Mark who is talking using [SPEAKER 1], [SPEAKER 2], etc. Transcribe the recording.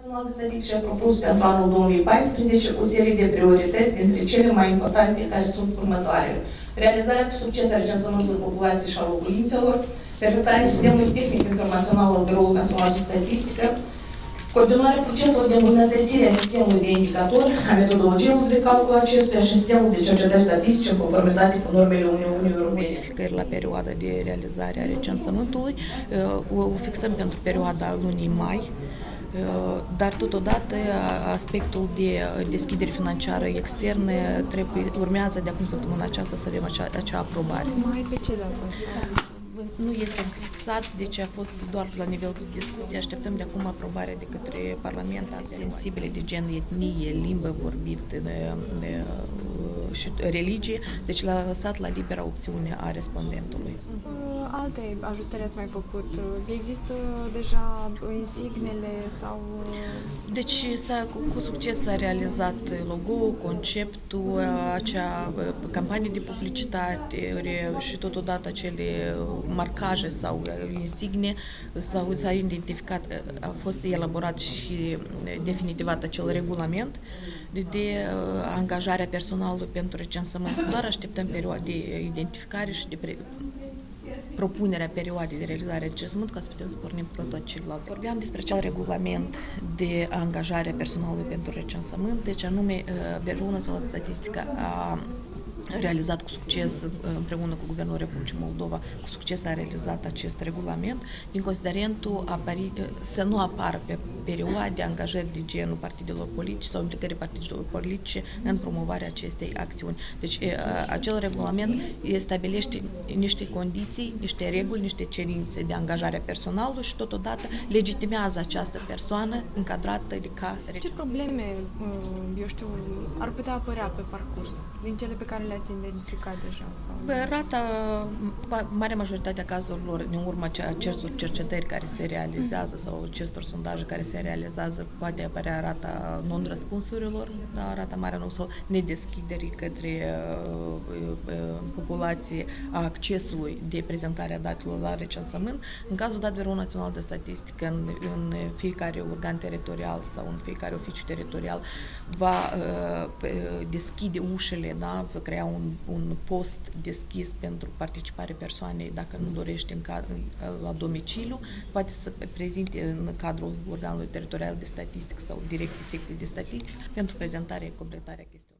[SPEAKER 1] Național de Statistică a propus pentru anul 2014 o serie de priorități dintre cele mai importante care sunt următoarele. Realizarea cu succes a recensământului populației și a locuințelor, perfectarea sistemului tehnic informațional al Biroului Național de Statistică, continuarea procesului de îmbunătățire a sistemului de indicatori, a metodologiilor de calcul acestuia și sistemul de cercetări statistice în conformitate cu normele Uniunii Europene. Modificări la perioada de realizare a recensământului, o fixăm pentru perioada lunii mai, dar totodată aspectul de deschidere financiară externă urmează de acum săptămâna aceasta să avem acea aprobare.
[SPEAKER 2] Mai pe ce dată?
[SPEAKER 1] Nu este încă fixat, deci a fost doar la nivel de discuție. Așteptăm de acum aprobare de către Parlament sensibile de gen, etnie, limbă vorbită și religie, deci l-a lăsat la libera opțiune a respondentului.
[SPEAKER 2] Alte ajustări ați mai făcut? Există deja insignele sau...
[SPEAKER 1] Deci cu succes s-a realizat logo-ul, conceptul, acea campanie de publicitate și totodată acele marcaje sau insigne s-a identificat, a fost elaborat și definitivat acel regulament de angajarea personalului pentru recensământ. Doar așteptăm perioada de identificare și de propunerea perioadei de realizare a recensământ ca să putem să pornim la tot celălalt. Vorbeam despre acel regulament de angajare a personalului pentru recensământ, deci anume Biroul Național de Statistică a realizat cu succes, împreună cu Guvernul Republicii Moldova, cu succes a realizat acest regulament, din considerentul să nu apară pe perioade angajări de genul partidelor politice sau implicării partidelor politice în promovarea acestei acțiuni. Deci, acel regulament stabilește niște condiții, niște reguli, niște cerințe de angajare a personalului și totodată legitimează această persoană încadrată de ca...
[SPEAKER 2] Ce probleme, eu știu, ar putea apărea pe parcurs, din cele pe care le-ați identificat deja? Sau?
[SPEAKER 1] Rata, marea majoritatea cazurilor, din urma acestor cercetări care se realizează sau acestor sondaje care se realizează, poate apărea rata non-răspunsurilor, rata mare sau nedeschiderii către populație a accesului de prezentarea datelor la recensământ. În cazul dat, Biroul Național de Statistică, în fiecare organ teritorial sau în fiecare oficiu teritorial, va deschide ușile, da? Va crea un post deschis pentru participare persoanei, dacă nu dorește la domiciliu, poate să prezinte în cadrul organului teritorial de statistică sau direcții secții de statistică pentru prezentarea și completarea chestiunii.